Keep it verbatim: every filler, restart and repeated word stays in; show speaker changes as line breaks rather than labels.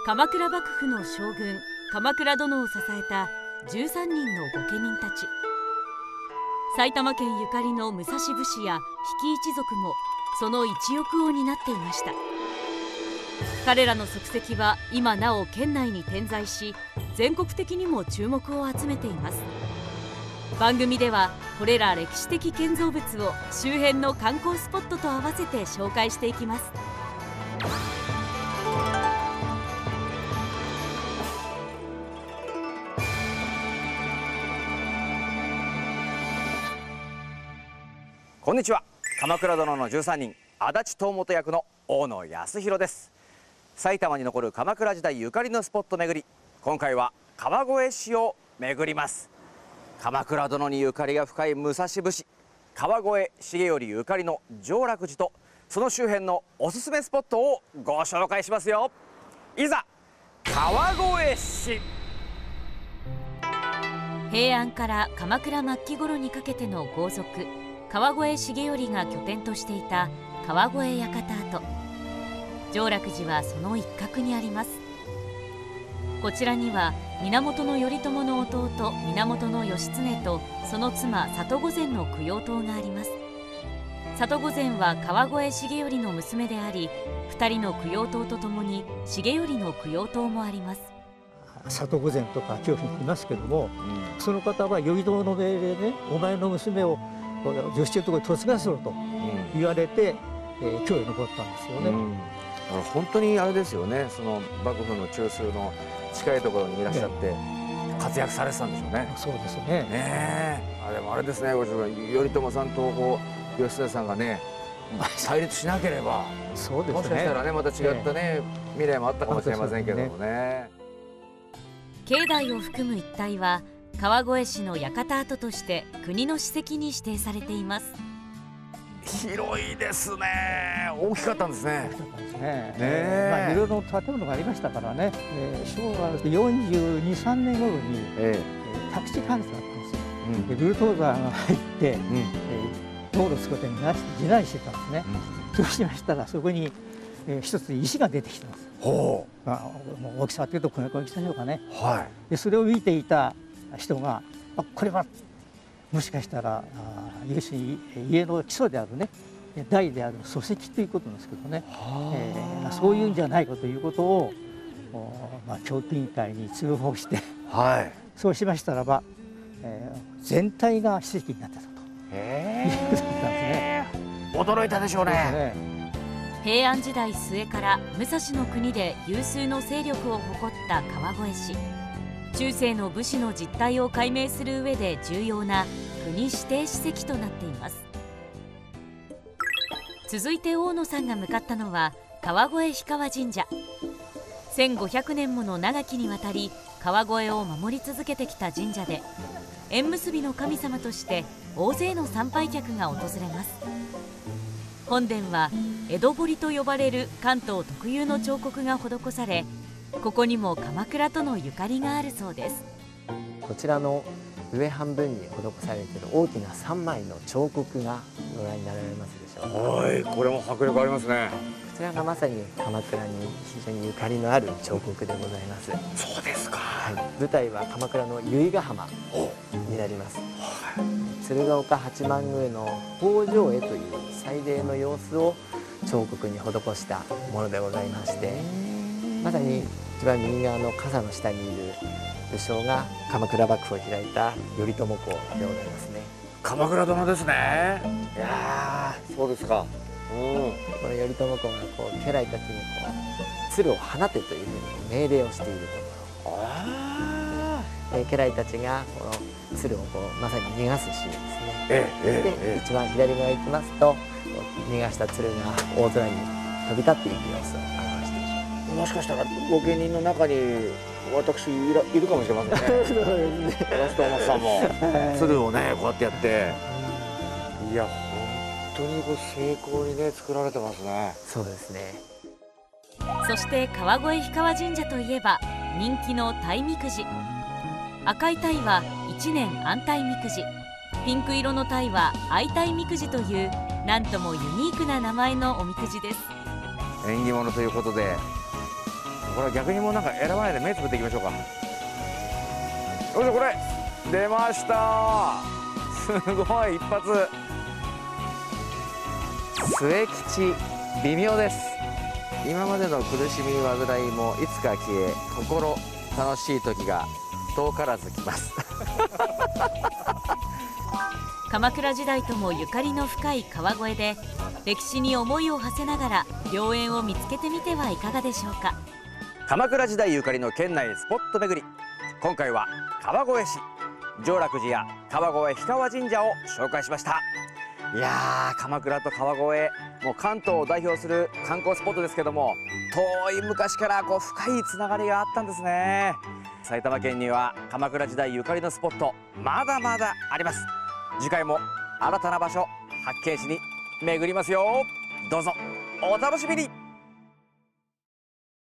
鎌倉幕府の将軍鎌倉殿を支えたじゅうさんにんの御家人たち。埼玉県ゆかりの武蔵武士や比企一族もその一翼を担っていました。彼らの足跡は今なお県内に点在し、全国的にも注目を集めています。番組ではこれら歴史的建造物を周辺の観光スポットと合わせて紹介していきます。
こんにちは。鎌倉殿のじゅうさんにん、足立東本役の大野康弘です。埼玉に残る鎌倉時代ゆかりのスポット巡り、今回は川越市を巡ります。鎌倉殿にゆかりが深い武蔵武士、川越重頼ゆかりの浄楽寺とその周辺のおすすめスポットをご紹介しますよ。いざ川越市。
平安から鎌倉末期頃にかけての豪族川越重頼が拠点としていた川越館跡。浄楽寺はその一角にあります。こちらには源頼朝の弟源義経とその妻里御前の供養塔があります。里御前は川越重頼の娘であり、ふたりの供養塔とともに重頼の供養塔もあります。
里御前とか京都にいますけども、うん、その方は頼朝の命令で、お前の娘を女子中のところに嫁がせろと言われて、うん、えー、京へ残ったんですよね。うん、
本当にあれですよね、その幕府の中枢の近いところにいらっしゃって活躍されてたんでしょうね。
そうですね。
ねえ、あでもあれですね、頼朝さんとこう義経さんがね対立しなければ、そうですね、もしかしたらねまた違ったね、未来もあったかもしれませんけどもね。
境内を含む一帯は川越市の館跡として国の史跡に指定されています。
広いですね。大きかったんですね。
大きかったんですね。ね、まあいろいろ建物がありましたからね。えー、昭和よんじゅうに、さんねん頃に、えー、宅地開発があったんですよ。うん、でブルドーザーが入って、うん、えー、道路を作るために地なりしてたんですね。うん、そうしましたらそこに、えー、一つ石が出てきたんです。ほう。まあもう大きさっていうとこの大きさでしょうかね。はい。でそれを見ていた人が、あ、これはもしかしたら要するに家の基礎であるね、代である礎石ということなんですけどね、えー、そういうんじゃないかということを、まあ、教育委員会に通報して、はい、そうしましたらば、えー、全体が史跡になってたということだったんですね。
驚いたでしょうね。
平安時代末から武蔵の国で有数の勢力を誇った川越市。中世の武士の実態を解明する上で重要な国指定史跡となっています。続いて大野さんが向かったのは川越氷川神社。せんごひゃくねんもの長きにわたり川越を守り続けてきた神社で、縁結びの神様として大勢の参拝客が訪れます。本殿は江戸彫と呼ばれる関東特有の彫刻が施され、ここにも鎌倉とのゆかりがあるそうです。
こちらの上半分に施されている大きなさんまいの彫刻がご覧になられますでしょうか。
はい、これも迫力ありますね。
こちらがまさに鎌倉に非常にゆかりのある彫刻でございます。
そうですか。はい、
舞台は鎌倉の由比ヶ浜になります。はい、鶴岡八幡宮の北条絵という祭礼の様子を彫刻に施したものでございまして、まさに一番右側の傘の下にいる武将が鎌倉幕府を開いた頼朝公でございますね。
鎌倉殿ですね。いやー、そうですか。うん、
この頼朝公がこう家来たちにこう鶴を放てというふうに命令をしているところ。あで家来たちがこの鶴をこうまさに逃がすシーンですね。ええええ、で一番左側行きますと逃がした鶴が大空に飛び立っていく様子を表している。
もしかしたら御家人の中に私いらいるかもしれませんね。そうですね。ラストマスさんも鶴をねこうやってやって、いや本当にこう精巧にね作られてますね。
そうですね。
そして川越氷川神社といえば人気の鯛みくじ。赤い鯛はいちねん安鯛みくじ、ピンク色の鯛は愛鯛みくじというなんともユニークな名前のおみくじです。
縁起物ということでこれは逆にもうなんか選ばないで目つぶっていきましょうか。よいしょ、これ出ました。すごい一発。末吉微妙です。今までの苦しみ煩いもいつか消え、心楽しい時が遠からず来ます
鎌倉時代ともゆかりの深い川越で歴史に思いを馳せながら良縁を見つけてみてはいかがでしょうか。
鎌倉時代ゆかりの県内スポット巡り、今回は川越市常楽寺や川越氷川神社を紹介しました。いやー、鎌倉と川越、もう関東を代表する観光スポットですけども、遠い昔からこう深いつながりがあったんですね。埼玉県には鎌倉時代ゆかりのスポットまだまだあります。次回も新たな場所発見しに巡りますよ。どうぞお楽しみに。